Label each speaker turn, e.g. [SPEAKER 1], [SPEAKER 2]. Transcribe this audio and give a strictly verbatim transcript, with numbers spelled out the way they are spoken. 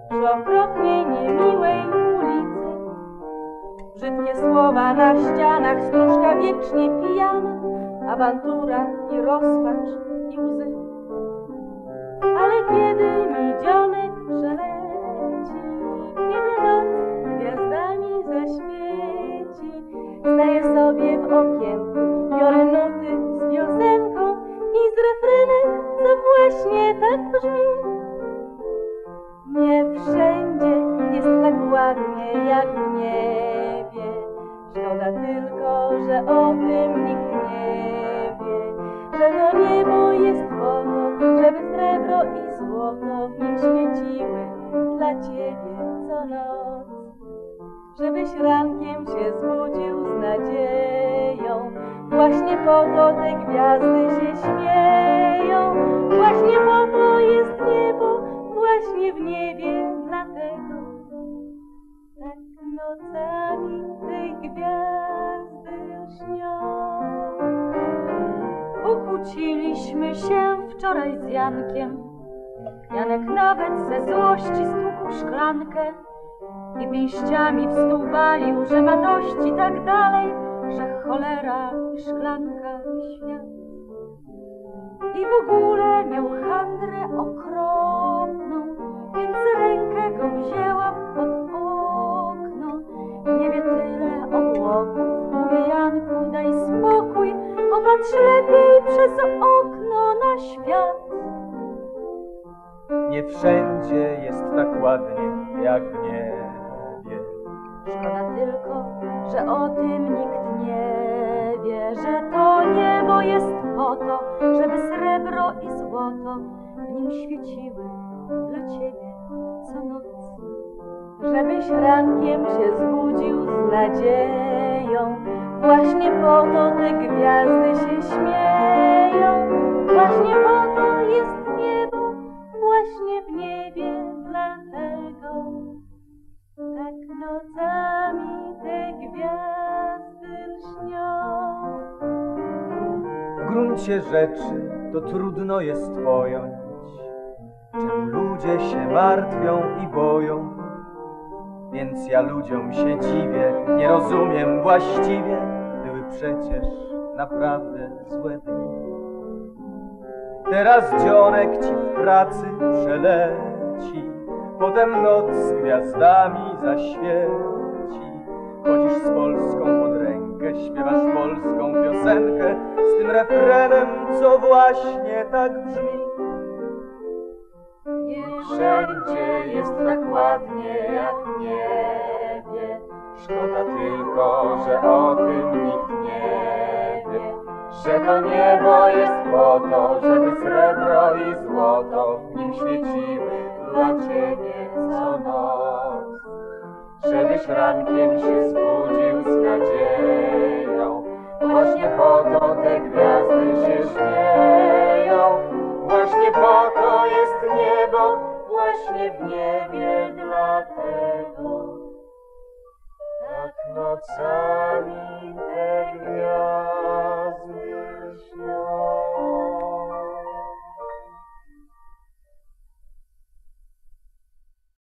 [SPEAKER 1] przy okropnej, niemiłej ulicy. Brzydkie słowa na ścianach, stróżka wiecznie pijana, awantura i rozpacz i łzy. Ale kiedy midzionek przeleci, kiedy noc gwiazdami zaświeci, staję sobie w okienku, biorę nuty z piosenką i z refrenem, co właśnie tak brzmi. Nie wszędzie jest tak ładnie jak w niebie, szkoda tylko, że o tym nikt nie wie, że to niebo jest po to, żeby srebro i złoto w nim świeciły dla ciebie co noc. Żebyś rankiem się zbudził z nadzieją, właśnie po to te gwiazdy się śmieją, właśnie po to jest niebo, właśnie w niebie dlatego tak nocami te gwiazdy lśnią. Ukłóciliśmy się wczoraj z Jankiem, Janek nawet ze złości stłukł szklankę i pięściami w stół walił, że ma dość i tak dalej, że cholera i szklanka i świat. I w ogóle miał handrę okropną, więc rękę go wzięłam pod okno. W niebie tyle obłoków, mówię Janku, daj spokój, popatrz lepiej przez okno na świat.
[SPEAKER 2] Nie wszędzie jest tak ładnie jak w niebie.
[SPEAKER 1] Szkoda tylko, że o tym nikt nie wie, że to niebo jest po to, żeby srebro i złoto w nim świeciły dla ciebie co noc. Żebyś rankiem się zbudził z nadzieją, właśnie po to te gwiazdy się śmieją, właśnie po to jest niebo, właśnie w niebie dlatego tak nocami te gwiazdy lśnią.
[SPEAKER 2] W gruncie rzeczy to trudno jest pojąć, czemu ludzie się martwią i boją. Więc ja ludziom się dziwię, nie rozumiem właściwie, były przecież naprawdę złe dni. Teraz dzionek ci w pracy przeleci, potem noc z gwiazdami zaświeci. Chodzisz z Polską pod rękę, śpiewasz polską piosenkę z tym refrenem, co właśnie tak brzmi.
[SPEAKER 1] Nie wszędzie jest tak ładnie jak w niebie,
[SPEAKER 2] Szkoda tylko, że o tym nikt nie wie, że to niebo jest po to, żeby srebro i złoto w nim świeciły dla ciebie co noc. Żebyś rankiem się zbudził z nadzieją, właśnie po to te gwiazdy się śmieją, właśnie po to jest niebo, właśnie w niebie dlatego tak nocami te gwiazdy